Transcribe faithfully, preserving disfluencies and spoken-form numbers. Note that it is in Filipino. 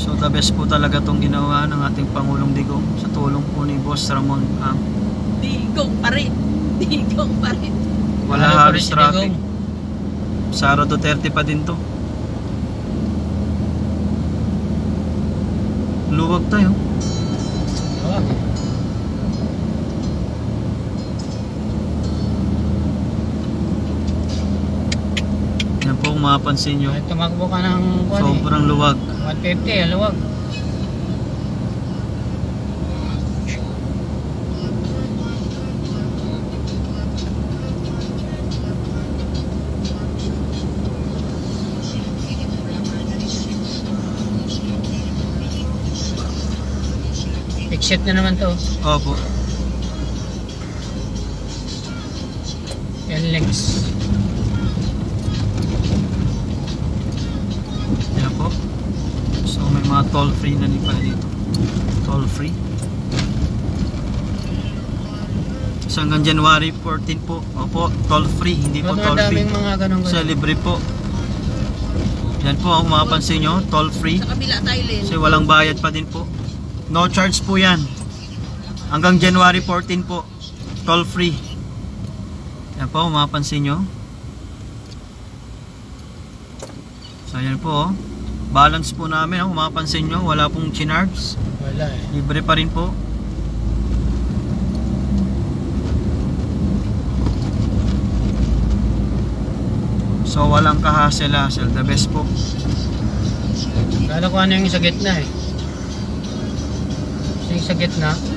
So the best po talaga itong ginawa ng ating Pangulong Digong sa tulong po ni Boss Ramon Ang. Digong pa rin. Digong pa rin. Wala Ano halos si traffic. Digong? Sara Duterte pa din to. Luwag tayo. Wag. Yan po kung mapapansin nyo. Ay, tumakbo ka ng kuwan eh. Sobrang luwag. one fifty, aluwag. Exit na naman to. Opo. N L E X. Yan po. So may mga toll free na din pala dito. Toll free. So hanggang January fourteen po. Opo, toll free. Hindi po Ba't toll free. madaming mga ganun Sa ganun? libre po. Yan po, kung mapapansin nyo, toll free. Sa kabila tayo, Len. Kasi walang bayad pa din po. No charge po yan. Hanggang January fourteen po. Toll free. Yan po, kung mapapansin nyo. So yan po, oh. Balance po namin, oh. Kung mapapansin nyo, wala pong chinards. Wala eh. Libre pa rin po. So walang kahasel-hasel. The best po. Kala ko ano yung sa gitna eh. Kasi yung sa gitna,